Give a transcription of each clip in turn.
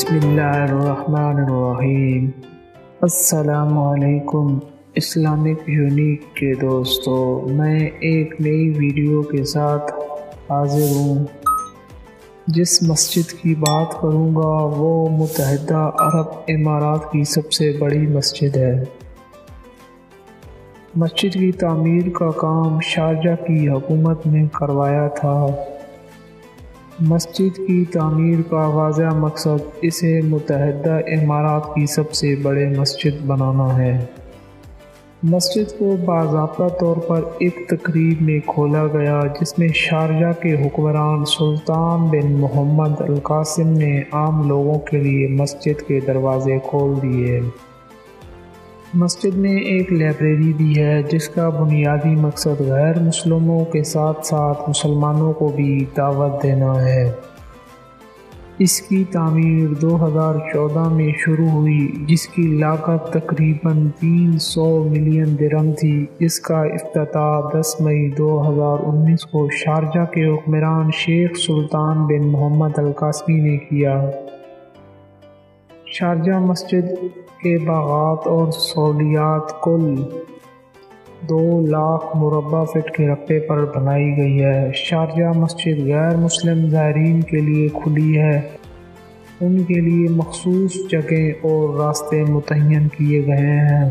बिस्मिल्लाहिर्रहमानिर्रहीम। अस्सलामुअलैकुम Islamic unique के दोस्तों, मैं एक नई वीडियो के साथ हाजिर हूँ। जिस मस्जिद की बात करूँगा वो मुत्तहिदा अरब इमारात की सबसे बड़ी मस्जिद है। मस्जिद की तामीर का काम शारजा की हुकूमत ने करवाया था। मस्जिद की तामीर का वाज़ह मकसद इसे मुत्तहिदा इमारात की सबसे बड़े मस्जिद बनाना है। मस्जिद को बाज़ाब्ता तौर पर एक तकरीब में खोला गया जिसमें शारजा के हुक्मरान सुल्तान बिन मोहम्मद अल कासिम ने आम लोगों के लिए मस्जिद के दरवाज़े खोल दिए। मस्जिद में एक लाइब्रेरी भी है जिसका बुनियादी मकसद गैर मुस्लिमों के साथ साथ मुसलमानों को भी दावत देना है। इसकी तामीर 2014 में शुरू हुई जिसकी लागत तकरीबन 300 मिलियन दिरहम थी। इसका इफ्तिताह 10 मई 2019 को शारजा के हुक्मरान शेख सुल्तान बिन मोहम्मद अल कासमी ने किया। शारजा मस्जिद के बागात और सहूलियात कुल 2 लाख मुरब्बा फीट के रकबे पर बनाई गई है। शारजा मस्जिद गैर मुस्लिम ज़ायरीन के लिए खुली है। उनके लिए मखसूस जगह और रास्ते मुतय्यन किए गए हैं।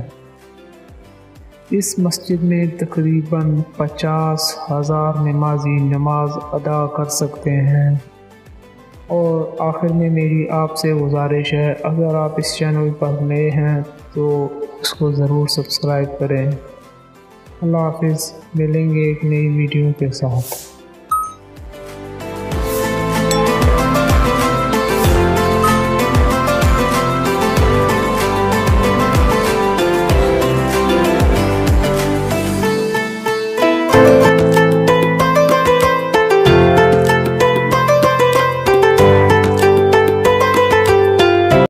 इस मस्जिद में तकरीबन 50,000 नमाजी नमाज अदा कर सकते हैं। और आखिर में मेरी आपसे गुजारिश है, अगर आप इस चैनल पर नए हैं तो इसको ज़रूर सब्सक्राइब करें। अल्लाह हाफ़िज़। मिलेंगे एक नई वीडियो के साथ।